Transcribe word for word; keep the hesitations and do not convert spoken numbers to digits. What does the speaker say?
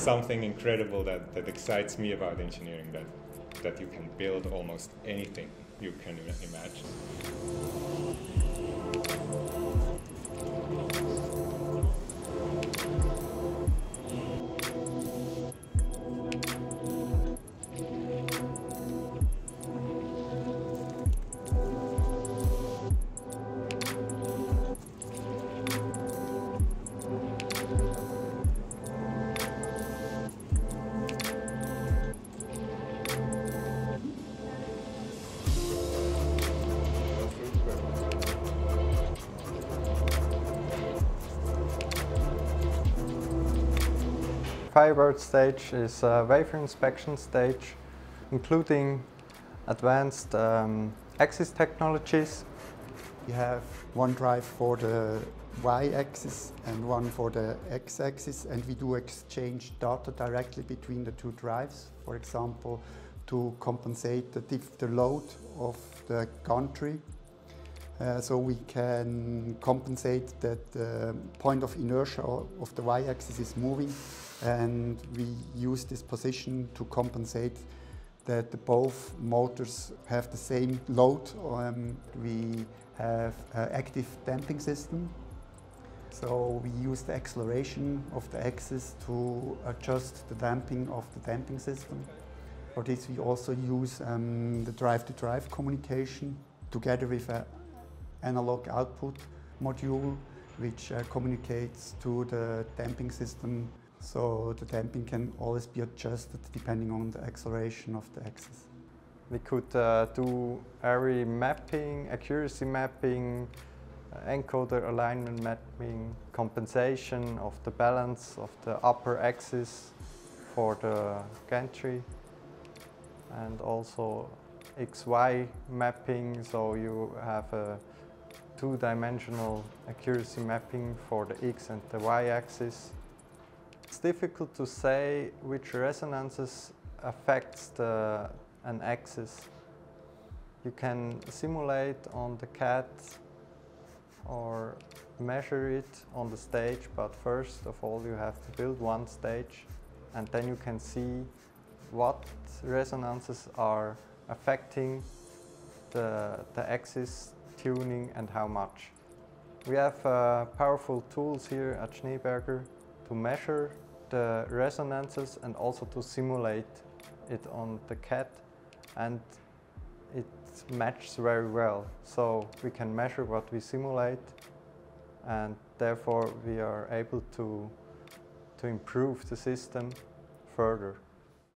something incredible that, that excites me about engineering, that, that you can build almost anything you can imagine. Firebird stage is a wafer inspection stage, including advanced um, axis technologies. We have one drive for the y-axis and one for the x-axis, and we do exchange data directly between the two drives. For example, to compensate the, the load of the country. Uh, so we can compensate that the point of inertia of the y-axis is moving, and we use this position to compensate that the both motors have the same load. Um, we have an active damping system, so we use the acceleration of the axis to adjust the damping of the damping system. For this we also use um, the drive-to-drive communication together with an analog output module which uh, communicates to the damping system, so the damping can always be adjusted depending on the acceleration of the axis. We could uh, do area mapping, accuracy mapping, uh, encoder alignment mapping, compensation of the balance of the upper axis for the gantry, and also X Y mapping, so you have a two-dimensional accuracy mapping for the X and the Y axis. It's difficult to say which resonances affects the, an axis. You can simulate on the C A D or measure it on the stage, but first of all you have to build one stage, and then you can see what resonances are affecting the, the axis tuning and how much. We have uh, powerful tools here at Schneeberger to measure the resonances and also to simulate it on the C A D, and it matches very well. So we can measure what we simulate, and therefore we are able to, to improve the system further.